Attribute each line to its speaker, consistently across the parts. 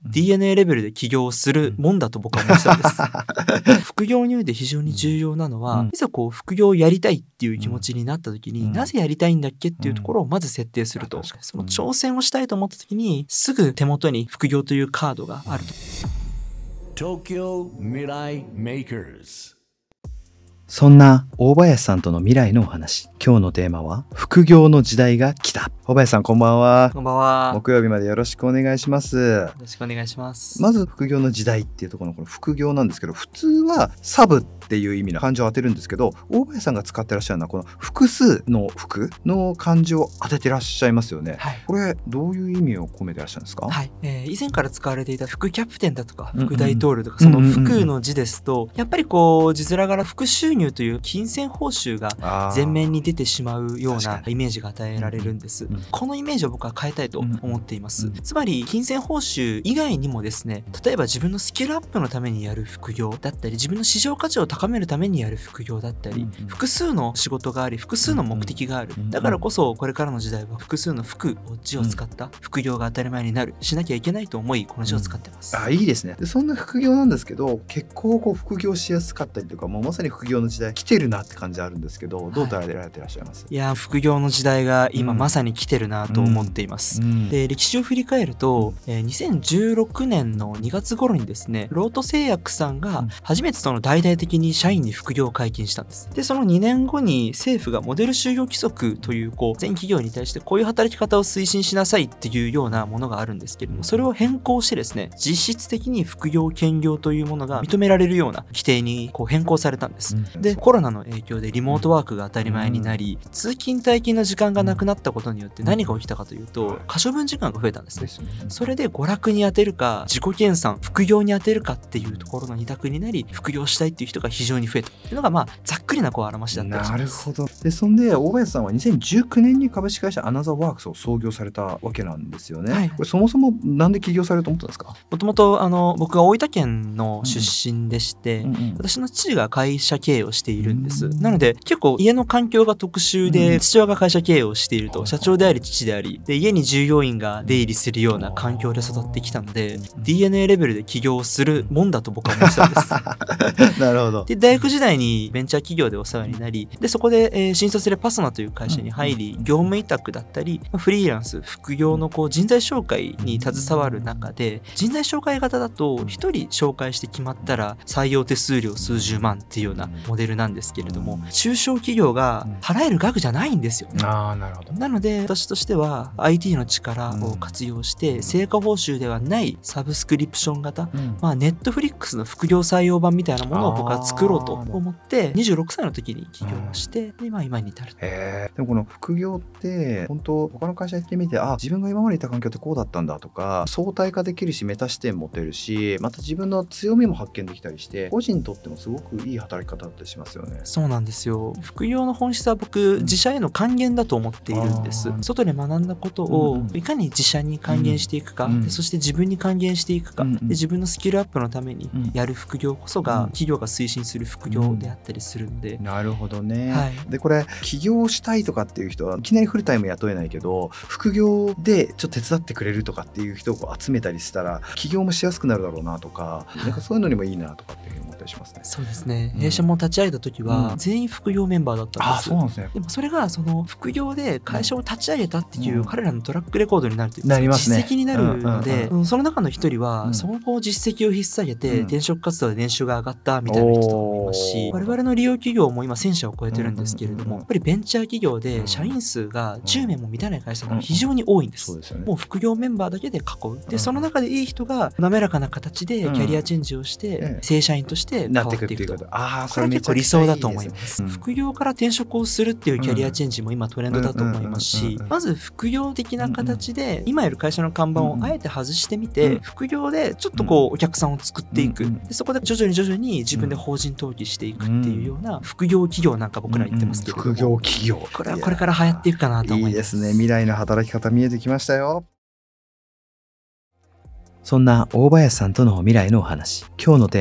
Speaker 1: DNA レベルで起業するもんだと僕は思ってたんです。副業において非常に重要なのは、いざこう副業をやりたいっていう気持ちになった時に、なぜやりたいんだっけっていうところをまず設定すると、その挑戦をしたいと思った時にすぐ手元に副業というカードがあると。
Speaker 2: Tokyo Mirai Makers。
Speaker 3: そんな大林さんとの未来のお話。今日のテーマは副業の時代が来た。大林さんこんばんは。
Speaker 1: こんばんは。
Speaker 3: 木曜日までよろしくお願いします。よ
Speaker 1: ろしくお願いします。
Speaker 3: まず副業の時代っていうところのこの副業なんですけど、普通はサブっていう意味の漢字を当てるんですけど、大林さんが使ってらっしゃるのはこの複数の副の漢字を当ててらっしゃいますよね。
Speaker 1: はい、
Speaker 3: これどういう意味を込めてらっしゃるんですか？
Speaker 1: はい、以前から使われていた副キャプテンだとか副大統領とか、その副の字ですと、やっぱりこう字面から副収入という金銭報酬が前面に出てしまうようなイメージが与えられるんです。このイメージを僕は変えたいと思っています。つまり金銭報酬以外にもですね、例えば自分のスキルアップのためにやる副業だったり、自分の市場価値を高めるためにやる副業だったり、複数の仕事があり複数の目的がある。だからこそこれからの時代は複数の副を字を使った副業が当たり前になる、しなきゃいけないと思いこの字を使ってます。
Speaker 3: いいですね。でそんな副業なんですけど、結構こう副業しやすかったりとか、もうまさに副業の時代来てるなって感じあるんですけど、どう捉えられてらっしゃいます？
Speaker 1: いや、副業の時代が今まさに来てるなと思っています。で、歴史を振り返ると、2016年の2月頃にですね、ロート製薬さんが初めてその大々的に社員に副業を解禁したんです。で、その2年後に政府がモデル就業規則という全企業に対してこういう働き方を推進しなさいっていうようなものがあるんですけれども、それを変更してですね、実質的に副業兼業というものが認められるような規定に変更されたんです。で、コロナの影響でリモートワークが当たり前になり、通勤退勤の時間がなくなったことによって何が起きたかというと、可処分時間が増えたんですね。それで娯楽に当てるか自己研鑽副業に当てるかっていうところの二択になり、副業したいっていう人が非常に増えたっていうのがざっくりな表しだったりします。
Speaker 3: なるほど。でそんで大林さんは2019年に株式会社アナザーワークスを創業されたわけなんですよね。はい、これそもそもなんで起業されると思ったんですか？
Speaker 1: もともと僕は大分県の出身でして、私の父が会社経営をしているんです。なので結構家の環境が特殊で、父親が会社経営をしていると、社長であり父でありで、家に従業員が出入りするような環境で育ってきたので、 DNA レベルで起業するもんだと僕は思ってたんです
Speaker 3: なるほど。
Speaker 1: で、大学時代にベンチャー企業でお世話になり、でそこで、新卒でパソナという会社に入り、業務委託だったりフリーランス副業の人材紹介に携わる中で、人材紹介型だと1人紹介して決まったら採用手数料数十万っていうようなモデルなんですけれども、中小企業が払える額じゃないんですよね。
Speaker 3: なるほど。
Speaker 1: なので私としては IT の力を活用して成果報酬ではないサブスクリプション型、ネットフリックスの副業採用版みたいなものを僕は作ろうと思って26歳の時に起業をして、で今に至る。
Speaker 3: でもこの副業って本当他の会社行ってみて、自分が今までいた環境ってこうだったんだとか、相対化できるしメタ視点持てるし、また自分の強みも発見できたりして、個人にとってもすごくいい働き方だったりしますよね。
Speaker 1: そうなんですよ。副業の本質は僕、自社への還元だと思っているんです。外で学んだことをいかに自社に還元していくか、でそして自分に還元していくか、で自分のスキルアップのためにやる副業こそが企業が推進する副業であったりするので。
Speaker 3: なるほどね。でこれ起業したいとかっていう人はいきなりフルタイム雇えないけど、副業でちょっと手伝ってくれるとかっていう人を集めたりしたら起業もしやすくなるだろうなとか、なんかそういうのにもいいなとかっていうふうに思ったりしますね。
Speaker 1: そうですね。弊社も立ち上げた時は全員副業メンバーだったんです。
Speaker 3: そうなんですね。
Speaker 1: でもそれがその副業で会社を立ち上げたっていう彼らのトラックレコードになるというか、実績になるので、その中の一人はその実績を引っ提げて転職活動で年収が上がったみたいな人もいますし、我々の利用企業も今1000社を超えてるんですけれども、やっぱりベンチャー企業で社員数が10名も満たない会社が非常に多いんです。もう副業メンバーだけで囲う。でその中でいい人が滑らかな形でキャリアチェンジをして正社員として変わっていくと。これは結構理想だと思います。副業から転職をするっていうキャリアチェンジも今トレンドだと思いますし、まず副業的な形で今いる会社の看板をあえて外してみて、副業でちょっとお客さんを作っていく。でそこで徐々に自分で法人登記していくっていうような副業企業なんか僕ら言ってますけれども、
Speaker 3: 副業企業、
Speaker 1: これはこれから流行っていくかなと思います。
Speaker 3: いいですね。未来の働き方見えてきましたよ。そんな大林さんとの未来のお話。今日のテーマは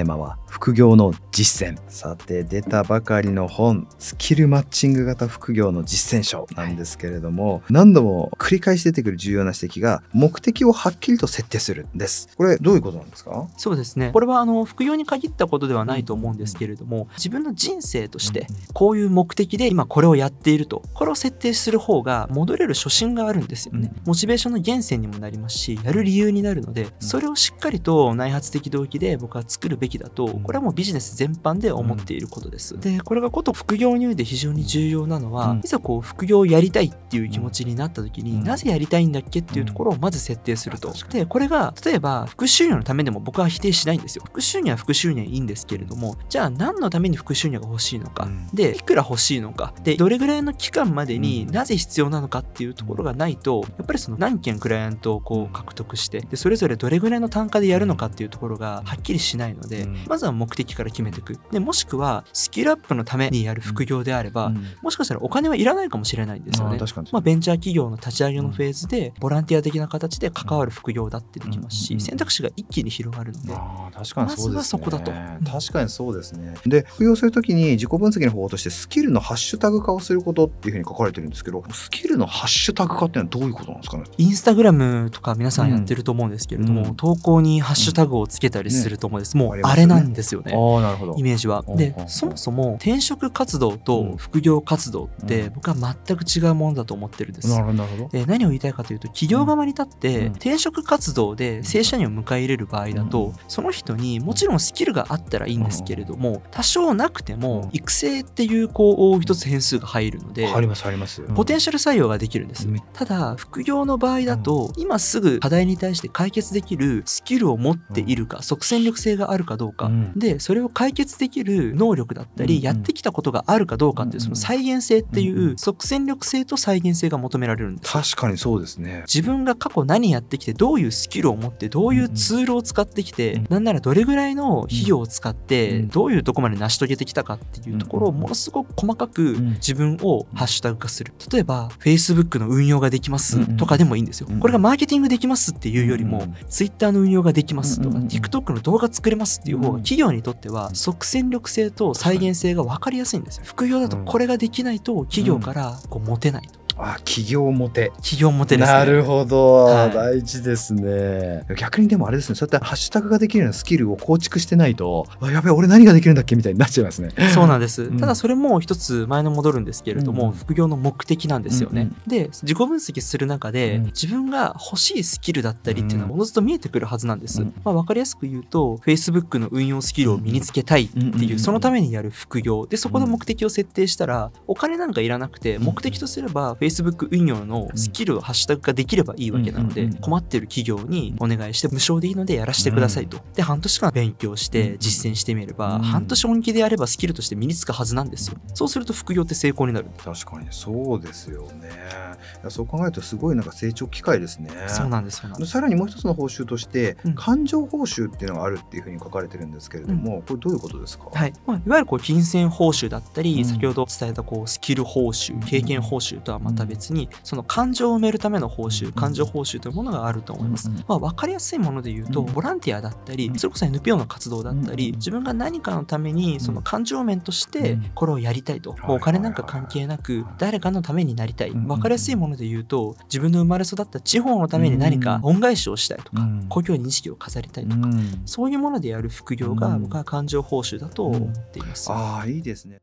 Speaker 3: 副業の実践。さて出たばかりの本、スキルマッチング型副業の実践書なんですけれども、何度も繰り返し出てくる重要な指摘が、目的をはっきりと設定するんです。これどういうことなんですか？
Speaker 1: そうですね、これは副業に限ったことではないと思うんですけれども、自分の人生としてこういう目的で今これをやっていると、これを設定する方が戻れる初心があるんですよね。モチベーションの源泉にもなりますし、やる理由になるので、それをしっかりと内発的動機で僕は作るべきだと、これはもうビジネス全般で思っていることです。で、これがこと副業において非常に重要なのは、いざこう副業をやりたいっていう気持ちになった時に、なぜやりたいんだっけっていうところをまず設定すると。で、これが例えば副収入のためでも僕は否定しないんですよ。副収入は副収入はいいんですけれども、じゃあ何のために副収入が欲しいのか、でいくら欲しいのか、でどれぐらいの期間までになぜ必要なのかっていうところがないと、やっぱりその何件クライアントをこう獲得して、でそれぞれどれぐらいの単価でやるのかっていうところがはっきりしないので、まずは目的から決めていく。でもしくはスキルアップのためにやる副業であれば、もしかしたらお金はいらないかもしれないんですよね。ベンチャー企業の立ち上げのフェーズでボランティア的な形で関わる副業だってできますし、選択肢が一気に広がるので、
Speaker 3: 確かにそうですね。まずはそこだと。確かにそうですね。で、副業するときに自己分析の方法としてスキルのハッシュタグ化をすることっていうふうに書かれてるんですけど、スキルのハッシュタグ化っていうのはどういうことなんですかね？
Speaker 1: インスタグラムとか皆さんやってると思うんですけれども、投稿にハッシュタグをつけたりすると思うんです。もうあれなんですよね。
Speaker 3: なるほど。
Speaker 1: イメージは。で、そもそも転職活動と副業活動って僕は全く違うものだと思ってるんです。
Speaker 3: なるほど。
Speaker 1: で、何を言いたいかというと、企業側に立って転職活動で正社員を迎え入れる場合だと、その人にもちろんスキルがあったらいいんですけれども、多少なくても育成っていうこう一つ変数が入るので、
Speaker 3: あります
Speaker 1: ポテンシャル採用ができるんです。ただ副業の場合だと、今すぐ課題に対して解決できるスキルを持っているか、即戦力性があるかどうかで、それを解決できる能力だったり、やってきたことがあるかどうかっていう、その再現性っていう即戦力性と再現性が求められるんです。
Speaker 3: 確かにそうですね。
Speaker 1: 自分が過去何やってきて、どういうスキルを持って、どういうツールを使ってきて、なんならどれぐらいの費用を使ってどういうとこまで成し遂げてきたかっていうところをものすごく細かく自分をハッシュタグ化する。例えば Facebook の運用ができますとかでもいいんですよ。これがマーケティングできますっていうよりも、Twitter の運用ができますとか TikTok の動画作れますっていう方が企業にとっては即戦力性と再現性が分かりやすいんですよ。副業だとこれができないと企業から持てないと。
Speaker 3: 企業モテですね。
Speaker 1: な
Speaker 3: るほど、大事ですね。逆にでもあれですね、そうやってハッシュタグができるようなスキルを構築してないと、やべえ俺何ができるんだっけみたいになっちゃいますね。
Speaker 1: そうなんです、ただそれも一つ前に戻るんですけれども、副業の目的なんですよね。で、自己分析する中で、自分が欲しいスキルだったりっていうのはおのずと見えてくるはずなんです。分かりやすく言うと Facebook の運用スキルを身につけたいっていう、そのためにやる副業で、そこの目的を設定したらお金なんかいらなくて、目的とすれば Facebook 運用のスキルをハッシュタグ化できればいいわけなので、困っている企業にお願いして無償でいいのでやらせてくださいと。で、半年間勉強して実践してみれば、半年本気でやればスキルとして身につくはずなんですよ。そうすると副業って成功になる。
Speaker 3: 確かにそうですよね。そう考えるとすごいなんか成長機会ですね。
Speaker 1: そうなんです。
Speaker 3: さらにもう一つの報酬として、感情報酬っていうのがあるっていうふうに書かれてるんですけれども、これどういうことですか？
Speaker 1: いわゆる金銭報酬だったり、先ほど伝えたスキル報酬、経験報酬とはまた別に、その感情を埋めるための報酬、感情報酬というものがあると思います。分かりやすいもので言うと、ボランティアだったり、それこそ NPO の活動だったり、自分が何かのためにその感情面としてこれをやりたいと、お金なんか関係なく誰かのためになりたい。分かりやすいもので言うと、自分の生まれ育った地方のために何か恩返しをしたいとか、故郷に錦を飾りたいとか、そういうものでやる副業が僕は感情報酬だと思っています。
Speaker 3: いいですね。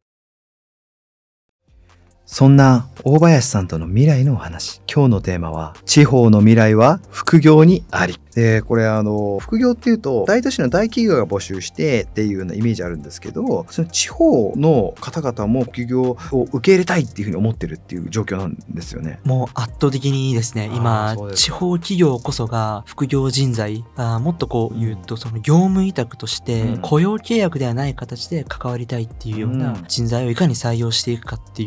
Speaker 3: そんな大林さんとの未来のお話。今日のテーマは、地方の未来は副業にあり。これ副業っていうと、大都市の大企業が募集してっていうようなイメージあるんですけど、その地方の方々も副業を受け入れたいっていうふうに思ってるっていう状況なんですよね。
Speaker 1: もう圧倒的にいいですね。今、地方企業こそが副業人材、もっと言うと、その業務委託として雇用契約ではない形で関わりたいっていうような人材をいかに採用していくかっていう、そういう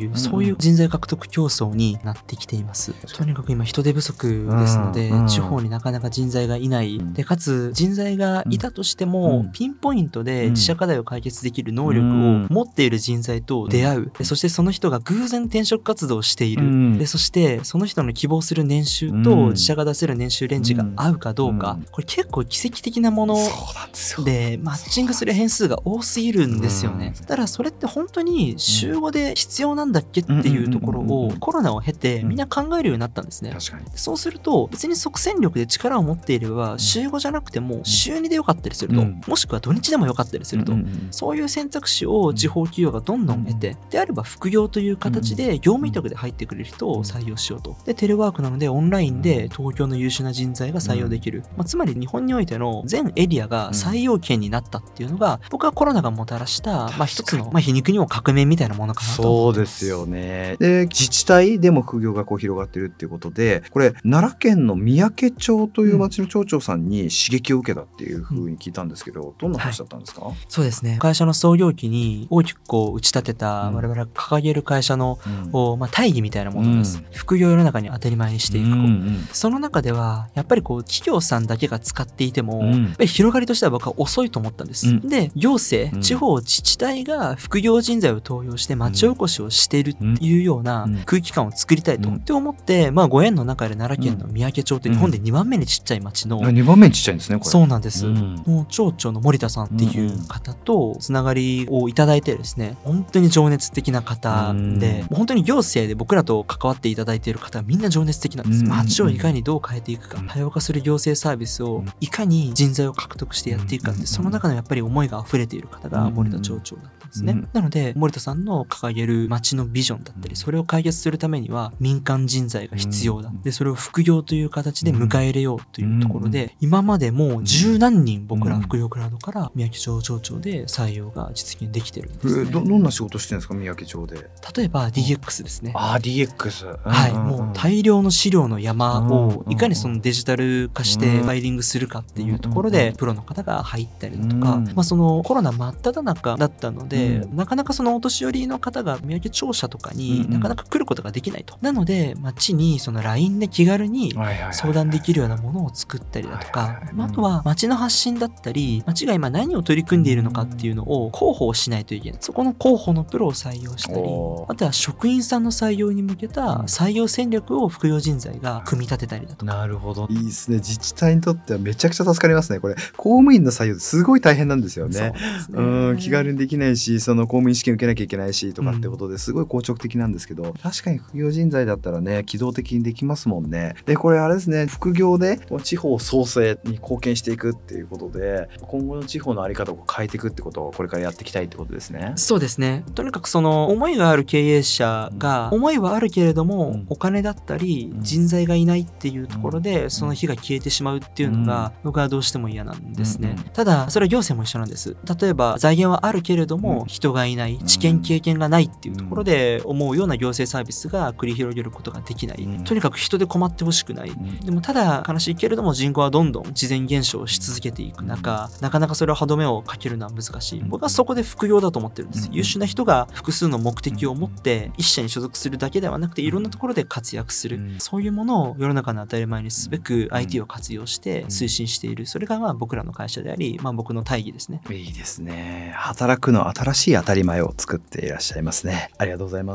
Speaker 1: いう人材獲得競争になってきています。とにかく今人手不足ですので、地方になかなか人材がいない。で、かつ人材がいたとしても、ピンポイントで自社課題を解決できる能力を持っている人材と出会う。そしてその人が偶然転職活動をしている。で、そしてその人の希望する年収と自社が出せる年収レンジが合うかどうか、これ結構奇跡的なもので、マッチングする変数が多すぎるんですよね。ただそれって本当に週5で必要なんだっけっていうところをコロナを経てみんな考えるようになったんですね。そうすると別に即戦力で力を持っていれば週5じゃなくても週2でよかったりすると、もしくは土日でもよかったりすると、そういう選択肢を地方企業がどんどん得て、であれば副業という形で業務委託で入ってくれる人を採用しようと。で、テレワークなのでオンラインで東京の優秀な人材が採用できる。つまり日本においての全エリアが採用権になったっていうのが、僕はコロナがもたらした一つの皮肉にも革命みたいなものかなと思ってます。
Speaker 3: そうですよね。で、自治体でも副業が広がってるっていうことで、これ奈良県の三宅町という町の町長さんに刺激を受けたっていうふうに聞いたんですけど、どんな話だったんですか？
Speaker 1: そうですね。会社の創業期に大きく打ち立てた我々が掲げる会社の大義みたいなものです。副業を世の中に当たり前にしていく。その中ではやっぱり企業さんだけが使っていても、やっぱり広がりとしては僕は遅いと思ったんです。で、行政、地方自治体が副業人材を登用して町おこしをしているっていうような空気感を作りたいとって思って、ご縁の中で奈良県の三宅町って日本で2番目にちっちゃい町の、
Speaker 3: 2番目にちっちゃいんですね、これ。
Speaker 1: そうなんです。もう町長の森田さんっていう方とつながりをいただいてですね、本当に情熱的な方で、本当に行政で僕らと関わっていただいている方はみんな情熱的なんです。町をいかにどう変えていくか、多様化する行政サービスをいかに人材を獲得してやっていくかって、その中のやっぱり思いが溢れている方が森田町長だったんですね。なので森田さんの掲げる町のビジョンだったり、それを解決するためには民間人材が必要だ。で、それを副業という形で迎え入れようというところで、今までもう十何人僕ら副業クラウドから三宅町町長で採用が実現できてるんですね。
Speaker 3: どんな仕事してるんですか、三宅町で。
Speaker 1: 例えば DX ですね。
Speaker 3: DX。
Speaker 1: はい、もう大量の資料の山をいかにそのデジタル化してファイリングするかっていうところでプロの方が入ったりだとか、そのコロナ真っ只中だったので、なかなかそのお年寄りの方が三宅庁舎とかになかなか来ることができないと。なので町にその LINE で気軽に相談できるようなものを作ったりだとか、あとは町の発信だったり、町が今何を取り組んでいるのかっていうのを広報しないといけない。そこの広報のプロを採用したり、あとは職員さんの採用に向けた採用戦略を副業人材が組み立てたりだとか。
Speaker 3: なるほど。いいですね。自治体にとってはめちゃくちゃ助かりますね。これ公務員の採用ってすごい大変なんですよね。気軽にできないし、その公務員試験受けなきゃいけないしとかってことですごい硬直的なんですけど、確かに副業人材だったらね、機動的にできますもんね。で、これあれですね、副業で地方創生に貢献していくっていうことで、今後の地方の在り方を変えていくってことをこれからやっていきたいってことですね。
Speaker 1: そうですね。とにかくその思いがある経営者が、思いはあるけれどもお金だったり人材がいないっていうところでその火が消えてしまうっていうのが僕はどうしても嫌なんですね。ただそれは行政も一緒なんです。例えば財源はあるけれども人がいない、知見経験がないっていうところで思うような行政サービスが繰り広げることができない。とにかく人で困ってほしくない。でもただ悲しいけれども人口はどんどん自然減少し続けていく中、なかなかそれを歯止めをかけるのは難しい。僕はそこで副業だと思ってるんです。優秀な人が複数の目的を持って一社に所属するだけではなくていろんなところで活躍する、そういうものを世の中の当たり前にすべく IT を活用して推進している。それが僕らの会社であり、僕の大義ですね。
Speaker 3: いいですね。働くの新しい当たり前を作っていらっしゃいますね。ありがとうございます。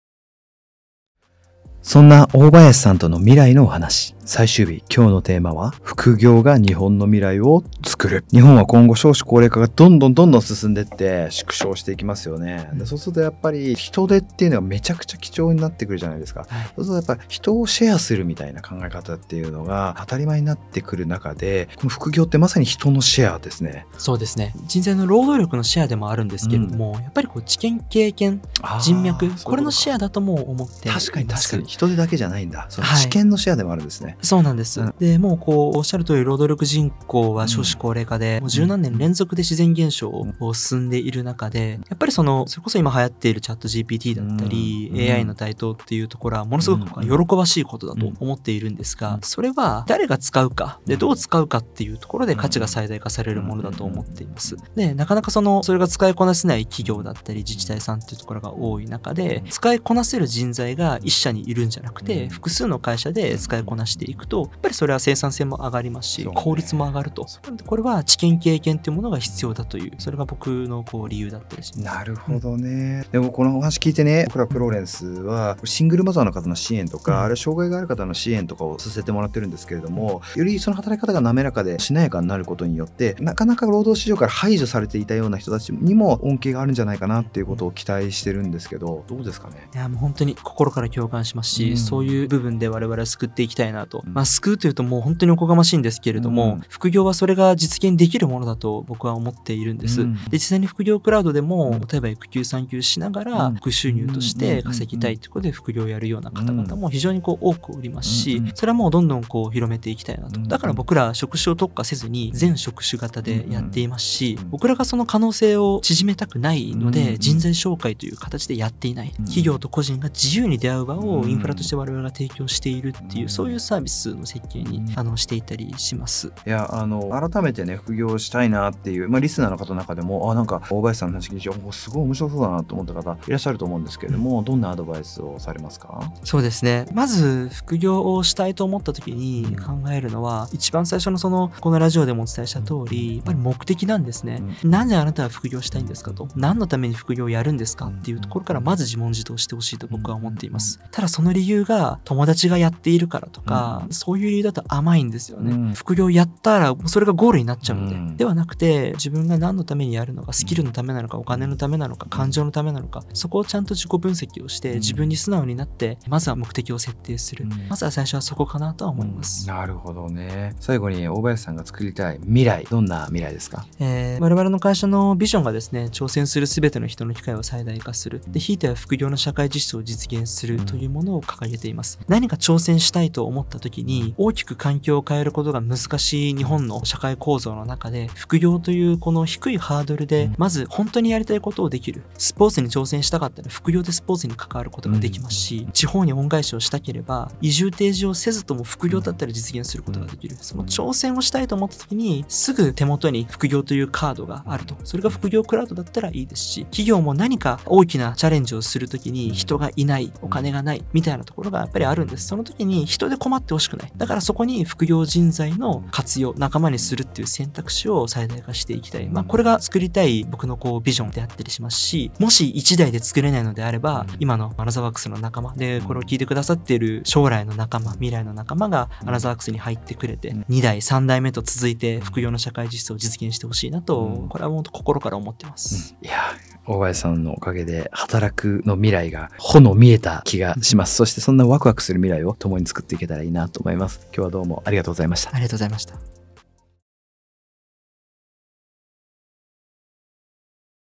Speaker 3: そんな大林さんとの未来のお話。最終日、今日のテーマは、副業が日本の未来を作る。日本は今後少子高齢化がどんどん進んでいって縮小していきますよね。で、そうするとやっぱり人手っていうのがめちゃくちゃ貴重になってくるじゃないですか。そうするとやっぱり人をシェアするみたいな考え方っていうのが当たり前になってくる中で、この副業ってまさに人のシェアですね。
Speaker 1: そうですね。人材の労働力のシェアでもあるんですけれども、やっぱり知見経験、人脈、これのシェアだとも思っています。
Speaker 3: 確かに人手だけじゃないんだ。その知見のシェアでもあるんですね。 ね。
Speaker 1: そうなんです。でもうこうおっしゃる通り労働力人口は少子高齢化で、もう十何年連続で自然現象を進んでいる中で、やっぱりそれこそ今流行っているチャット GPT だったり、AI の台頭っていうところはものすごく喜ばしいことだと思っているんですが、それは誰が使うかでどう使うかっていうところで価値が最大化されるものだと思っています。でなかなかそれが使いこなせない企業だったり自治体さんっていうところが多い中で、使いこなせる人材が一社にいるんじゃなくて複数の会社で使いこなしていくと、やっぱりそれは生産性も上がりますし、効率も上がると。これは知見経験っていうものが必要だという、それが僕の理由だったりします。
Speaker 3: なるほどね。でもこのお話聞いてね、僕らフローレンスはシングルマザーの方の支援とか、あるいは障害がある方の支援とかをさせてもらってるんですけれども、よりその働き方が滑らかでしなやかになることによって、なかなか労働市場から排除されていたような人たちにも恩恵があるんじゃないかなっていうことを期待してるんですけど、どうですかね。
Speaker 1: いやもう本当に心から共感しますし、そういう部分で我々は救っていきたいなと。救うというともう本当におこがましいんですけれども、副業はそれが実現できるものだと僕は思っているんです。で実際に副業クラウドでも例えば育休産休しながら副収入として稼ぎたいということで副業をやるような方々も非常に多くおりますし、それはもうどんどん広めていきたいなと。だから僕ら職種を特化せずに全職種型でやっていますし、僕らがその可能性を縮めたくないので人材紹介という形でやっていない、企業と個人が自由に出会う場をインフラとして我々が提供しているっていう、そういうサービスの設計にしていたりします。
Speaker 3: いや改めてね副業したいなっていう、リスナーの方の中でもなんか大林さんの話聞いてすごい面白そうだなと思った方いらっしゃると思うんですけれども、どんなアドバイスをされますか？
Speaker 1: そうですね、まず副業をしたいと思った時に考えるのは、一番最初のこのラジオでもお伝えした通り、やっぱり目的なんですね。なぜあなたは副業したいんですかと、何のために副業をやるんですかっていうところからまず自問自答してほしいと僕は思っています。ただその理由が友達がやっているからとか、そういう理由だと甘いんですよね。副業やったらそれがゴールになっちゃうので、ではなくて自分が何のためにやるのか、スキルのためなのかお金のためなのか感情のためなのか、そこをちゃんと自己分析をして自分に素直になってまずは目的を設定する、まずは最初はそこかなとは思います。
Speaker 3: なるほどね。最後に大林さんが作りたい未来、どんな未来ですか？
Speaker 1: 我々の会社のビジョンがですね、挑戦する全ての人の機会を最大化する、でひいては副業の社会実装を実現するというものを掲げています。何か挑戦したいと思った時に大きく環境を変えることが難しい日本の社会構造の中で、副業というこの低いハードルでまず本当にやりたいことをできる。スポーツに挑戦したかったら副業でスポーツに関わることができますし、地方に恩返しをしたければ移住定住をせずとも副業だったら実現することができる。その挑戦をしたいと思った時にすぐ手元に副業というカードがあると、それが副業クラウドだったらいいですし、企業も何か大きなチャレンジをする時に人がいない、お金がないみたいなところがやっぱりあるんです。その時に人で困ってほしくない。だからそこに副業人材の活用、仲間にするっていう選択肢を最大化していきたい。これが作りたい僕のビジョンであったりしますし、もし1台で作れないのであれば、今のアナザーワークスの仲間でこれを聞いてくださっている将来の仲間、未来の仲間がアナザーワークスに入ってくれて、2台3台目と続いて副業の社会実装を実現してほしいなと、これは本当心から思ってます。
Speaker 3: いや大林さんのおかげで働くの未来がほの見えた気がします。そしてそんなワクワクする未来を共に作っていけたらいいなと思います。今日はどうもありがとうございました。
Speaker 1: ありがとうございました。